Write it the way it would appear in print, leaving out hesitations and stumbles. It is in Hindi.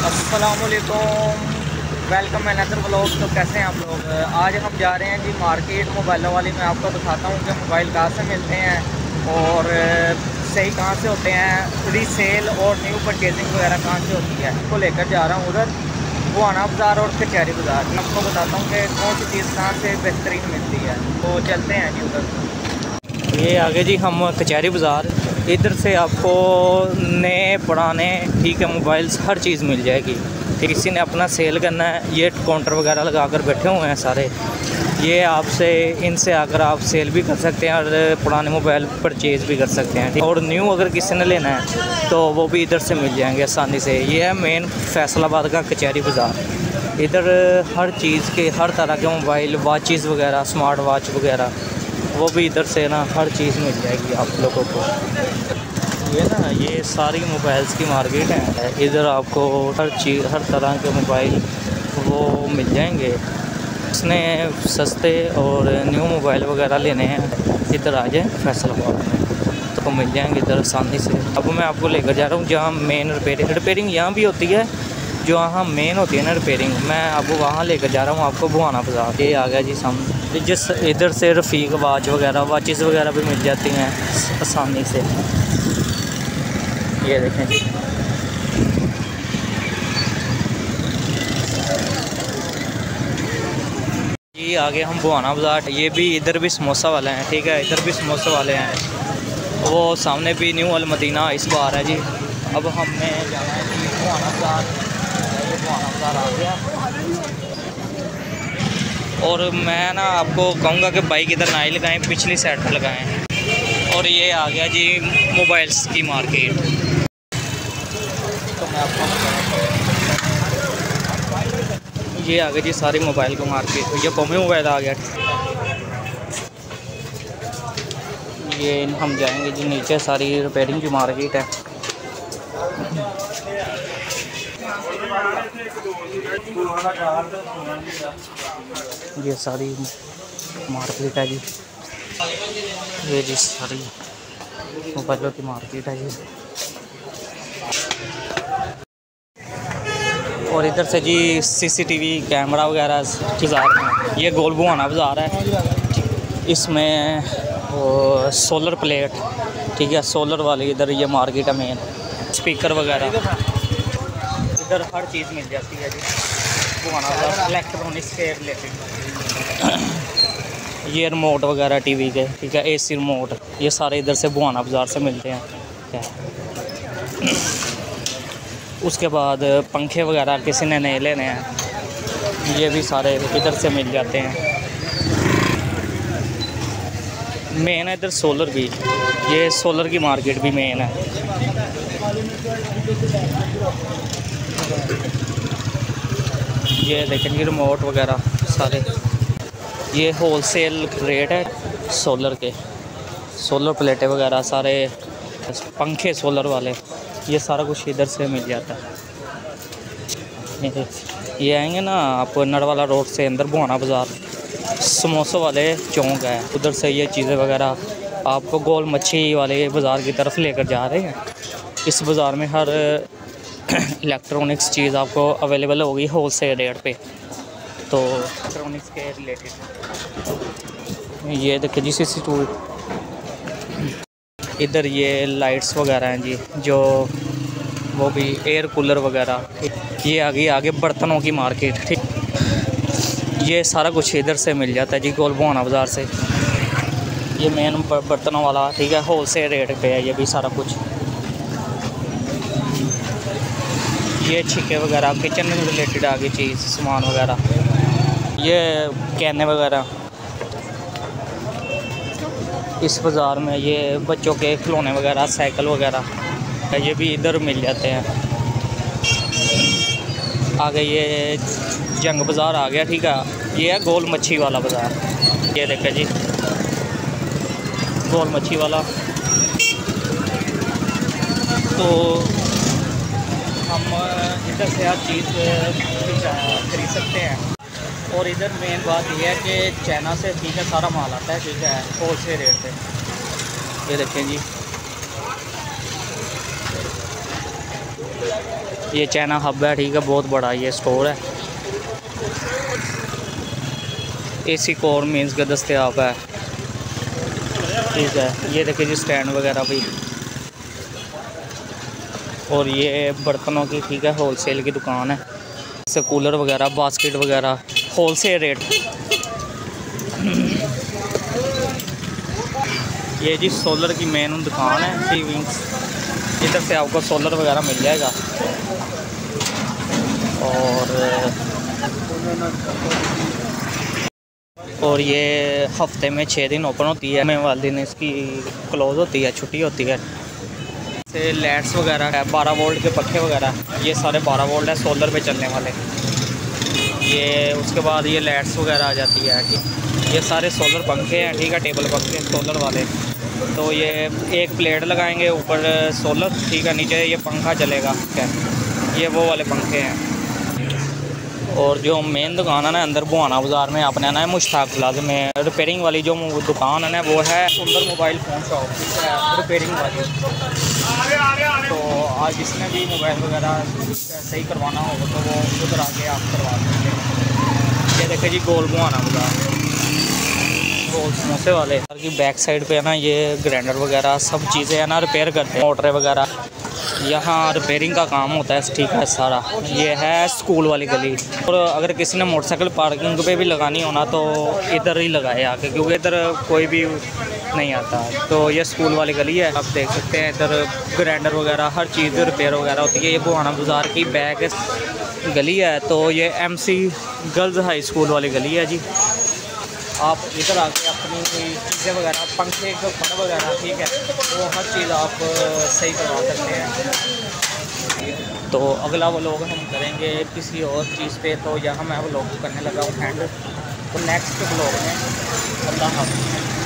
अस्सलामुअलैकुम, वेलकम अनदर व्लॉग। तो कैसे हैं आप लोग। आज हम जा रहे हैं जी मार्केट मोबाइलों वाली। मैं आपको दिखाता हूँ कि मोबाइल कहाँ से मिलते हैं और सही कहाँ से होते हैं, रीसेल और न्यू परचेजिंग वगैरह कहाँ से होती है। इसको लेकर जा रहा हूँ उधर बुआना बाज़ार और कचहरी बाज़ार। मैं आपको बताता हूँ कि कौन सी चीज़ कहाँ से बेहतरीन मिलती है। तो चलते हैं जी उधर। ये आगे जी हम कचहरी बाज़ार, इधर से आपको नए पुराने ठीक है मोबाइल्स हर चीज़ मिल जाएगी। किसी ने अपना सेल करना है, ये काउंटर वगैरह लगा कर बैठे हुए हैं सारे। ये आपसे इनसे आकर आप सेल भी कर सकते हैं और पुराने मोबाइल परचेज़ भी कर सकते हैं। और न्यू अगर किसी ने लेना है तो वो भी इधर से मिल जाएंगे आसानी से। ये है मेन फैसलाबाद का कचहरी बाज़ार। इधर हर चीज़ के हर तरह के मोबाइल, वॉचेज़ वगैरह, स्मार्ट वॉच वगैरह, वो भी इधर से ना हर चीज़ मिल जाएगी आप लोगों को। ये ना ये सारी मोबाइल्स की मार्केट है। इधर आपको हर चीज़ हर तरह के मोबाइल वो मिल जाएंगे। इसने सस्ते और न्यू मोबाइल वगैरह लेने हैं, इधर आ जाए फैसलाबाद में तो मिल जाएंगे इधर आसानी से। अब मैं आपको लेकर जा रहा हूँ जहाँ मेन रिपेयरिंग यहाँ भी होती है, जो वहाँ मेन होती है ना रिपेयरिंग, मैं आपको वहाँ लेकर जा रहा हूँ आपको बुआना बाज़ार। ये आ गया जी सामने। जिस इधर से रफ़ीक वॉच वगैरह, वॉचेस वगैरह भी मिल जाती हैं आसानी से। ये देखें जी, ये आगे हम बुआना बाज़ार। ये भी इधर भी समोसा वाले हैं, ठीक है, इधर भी समोसे वाले हैं। वो सामने भी न्यू अल मदीना इस बार है जी। अब हमने जाना है जी बुआना बाज़ार। ये बुआना बाज़ार आ गया और मैं ना आपको कहूँगा कि बाइक इधर ना ही लगाएं, पिछली साइड पर लगाएं। और ये आ गया जी मोबाइल्स की मार्केट। तो मैं आपको ये आ गया जी सारी मोबाइल की मार्केट। ये कौमी मोबाइल आ गया। ये हम जाएंगे जी नीचे, सारी रिपेयरिंग की मार्केट है। ये सारी मार्केट है जी, ये जी सारी मोबाइलों की मार्केट है जी। और इधर से जी सीसीटीवी कैमरा वगैरह बाज़ार। ये गोल बुआना बाज़ार है। इसमें वो सोलर प्लेट, ठीक है, सोलर वाली इधर ये मार्केट है मेन। स्पीकर वगैरह इधर हर चीज़ मिल जाती है जी बुआना बाज़ार इलेक्ट्रॉनिक्स के रिलेटेड। ये रिमोट वगैरह टीवी के, ठीक है, एसी रिमोट, ये सारे इधर से बुआना बाज़ार से मिलते हैं। क्या उसके बाद पंखे वगैरह किसी ने नए लेने हैं, ये भी सारे इधर से मिल जाते हैं। मेन है इधर सोलर भी, ये सोलर की मार्केट भी मेन है। ये देखेंगे रिमोट वगैरह सारे, ये होलसेल रेट है सोलर के। सोलर प्लेटें वगैरह सारे, पंखे सोलर वाले, ये सारा कुछ इधर से मिल जाता है। ये आएंगे ना आप नरवाला रोड से अंदर बुआना बाज़ार, समोसों वाले चौंक है, उधर से ये चीज़ें वगैरह आपको गोल मच्छी वाले बाज़ार की तरफ लेकर जा रहे हैं। इस बाज़ार में हर इलेक्ट्रॉनिक्स चीज़ आपको अवेलेबल होगी होलसेल रेट पे। तो इलेक्ट्रॉनिक्स के रिलेटेड ये देखिए जी CC2। इधर ये लाइट्स वगैरह हैं जी, जो वो भी एयर कूलर वगैरह। ये आगे बर्तनों की मार्केट, ठीक, ये सारा कुछ इधर से मिल जाता है जी गोल बुआना बाज़ार से। ये मेन बर्तनों वाला, ठीक है, होलसेल रेट पे है ये भी सारा कुछ। ये छिक्के वगैरह किचन से रिलेटेड आगे चीज़ सामान वगैरह, ये कैने वगैरह। इस बाज़ार में ये बच्चों के खिलौने वगैरह, साइकिल वगैरह, ये भी इधर मिल जाते हैं। आगे ये जंग बाज़ार आ गया, ठीक है, ये है गोल मच्छी वाला बाज़ार। ये देखें जी गोल मच्छी वाला। तो हम इधर से हर चीज़ खरीद सकते हैं। और इधर मेन बात यह है कि चाइना से, ठीक है, सारा माल आता है, ठीक है, होलसेल रेट पे। ये देखें जी ये चाइना हब है, ठीक है, बहुत बड़ा ये स्टोर है। एसी कोर मीन्स के दस्तयाब है, ठीक है। ये देखिए जी स्टैंड वगैरह भी, और ये बर्तनों की, ठीक है, होलसेल की दुकान है। जैसे कूलर वगैरह, बास्केट वगैरह, होलसेल रेट। ये जी सोलर की मेन दुकान है, सी विंग्स। इधर से आपको सोलर वगैरह मिल जाएगा। और ये हफ्ते में 6 दिन ओपन होती है, मैं वाले दिन इसकी क्लोज़ होती है, छुट्टी होती है। से लाइट्स वगैरह है, 12 वोल्ट के पंखे वगैरह, ये सारे 12 वोल्ट है सोलर पे चलने वाले। ये उसके बाद ये लाइट्स वगैरह आ जाती है, ठीक। ये सारे सोलर पंखे हैं, ठीक है, टेबल पंखे सोलर वाले। तो ये एक प्लेट लगाएंगे ऊपर सोलर, ठीक है, नीचे ये पंखा चलेगा, ठीक है। ये वो वाले पंखे हैं। और जो मेन दुकान है ना अंदर बुआना बाज़ार में, आपने आना है मुश्ताक प्लाजा में। रिपेयरिंग वाली जो दुकान है ना वो है सुंदर मोबाइल फ़ोन शॉप, रिपेयरिंग वाली। तो आज जिसने भी मोबाइल वगैरह सही करवाना होगा तो वो उधर आके आप करवा सकते हैं। ये देखे जी गोल बुआना बाज़ार, गोल समोसे वाले की बैक साइड पे है ना, ये ग्राइंडर वगैरह सब चीज़ें है ना रिपेयर करते हैं, मोटरें वगैरह। यहाँ रिपेयरिंग का काम होता है, ठीक है सारा। ये है स्कूल वाली गली। और अगर किसी ने मोटरसाइकिल पार्किंग पे भी लगानी हो ना तो इधर ही लगाए आके, क्योंकि इधर कोई भी नहीं आता। तो ये स्कूल वाली गली है, आप देख सकते हैं। इधर ग्राइंडर वगैरह हर चीज़ रिपेयर वगैरह होती है। ये बुहाना बाज़ार की बैक गली है। तो ये MC गर्ल्स हाई स्कूल वाली गली है जी। आप इधर आके अपनी कोई चीज़ें वगैरह, पंखे फन वगैरह, ठीक है, वो हर चीज़ आप सही करवा सकते हैं। तो अगला व्लॉग हम करेंगे किसी और चीज़ पे, तो यहाँ मैं व्लॉग करने लगा हूँ एंड। तो नेक्स्ट व्लॉग में अल्लाह हाफ़िज़।